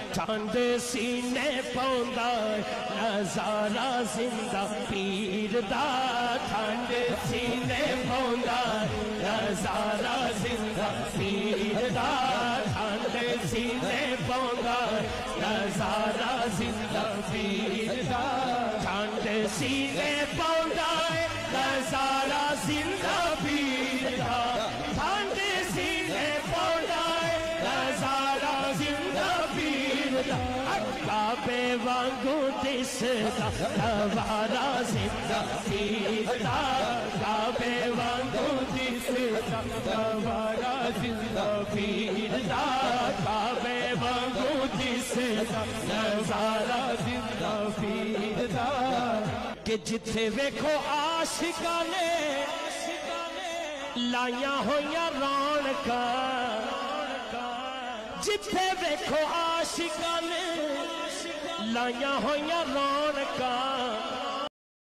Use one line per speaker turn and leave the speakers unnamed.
چاند سینے پوندا نظارہ زندہ پیر دا چاند سینے پوندا نظارہ زندہ پیر دا چاند سینے پوندا نظارہ زندہ پیر دا چاند سینے پوندا نظارہ زندہ پیر دا چاند سینے پوندا نظارہ زندہ پیر دا کعبے وانگو دسدا نظارہ زندہ پیر دا کعبے وانگو دسدا نظارہ زندہ پیر دا کعبے وانگو دسدا نظارہ زندہ پیر دا کہ جتھے ویکھو عاشقاں نے لائیاں ہویاں رونقاں جتھے ویکھو عاشقاں نے لائیاں ہویاں رونقاں